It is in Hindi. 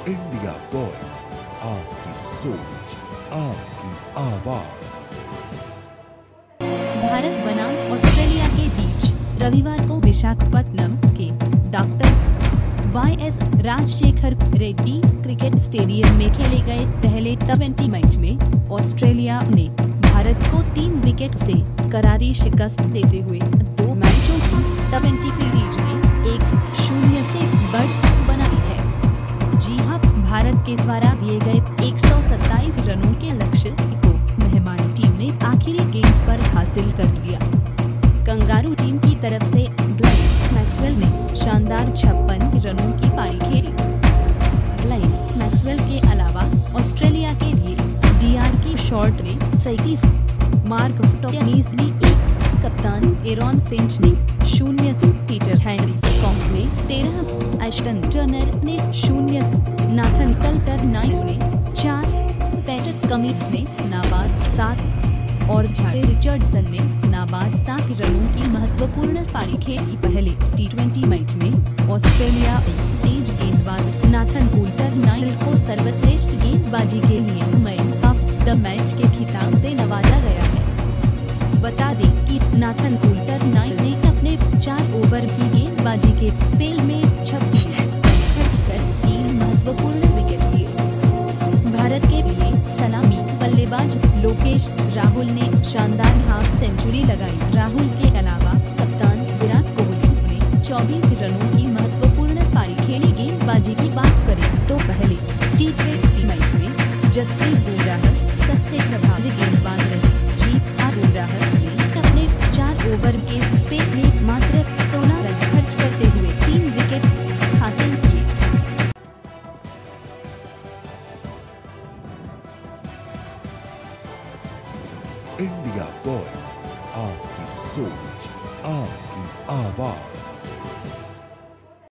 इंडिया वॉइस, आपकी सोच, आपकी आवाज। भारत बनाम ऑस्ट्रेलिया के बीच रविवार को विशाखापत्तनम के doctor YS. Rajasekhar Reddy cricket stadium में खेले गए पहले टी20 मैच में ऑस्ट्रेलिया ने भारत को 3 विकेट से करारी शिकस्त देते हुए 2 मैचों की टी20 सीरीज में 1-0 से बढ़त बनाई है। जी हां, भारत के द्वारा दिए गए 127 रनों के लक्ष्य को मेहमान टीम ने आखिरी गेंद पर हासिल कर लिया। कंगारू टीम की तरफ से ग्लेन मैक्सवेल ने शानदार 56 रनों की पारी खेली। ग्लेन मैक्सवेल के अलावा ऑस्ट्रेलिया के लिए डीआर शॉर्ट ने 37, मार्क स्टोयानीस ने 1, कप्तान एरॉन फिंच ने 0, पीटर हेनरी कॉन्क ने 13, एश्टन टर्नर ने 0, नाथन कल्टर-नाइल ने 4, पैट्रिक कमिंस ने नाबाद 7 और जॉय रिचर्डसन ने नाबाद 7 रनों की महत्वपूर्ण पारी खेली। पहले टी20 मैच में ऑस्ट्रेलिया तेज गेंदबाज नाथन कल्टर-नाइल को सर्वश्रेष्ठ गेंदबाजी के लिए मैन ऑफ द मैच के खिताब से नवाजा गया है। बता दें कि नाथन कल्टर-नाइल ने अपने 4 ओवर की गेंदबाजी के स्पेल में 26 खर्च कर 3 महत्वपूर्ण विकेट लिए। भारत के लिए सलामी बल्लेबाज लोकेश राहुल ने शानदार हाफ सेंचुरी लगाई। राहुल के अलावा कप्तान विराट कोहली ने 24 रनों की महत्वपूर्ण पारी खेली। गेंदबाजी की बात करें तो पहले टी20 मैच में जसप्रीत बुमराह सबसे प्रभावी गेंदबाज रहे। बुमराह ने अपने 4 ओवर के स्पेल में मात्र 16 रन खर्च करते हुए 3 विकेट हासिल किए। इंडिया वॉइस, आपकी सोच, आपकी आवाज।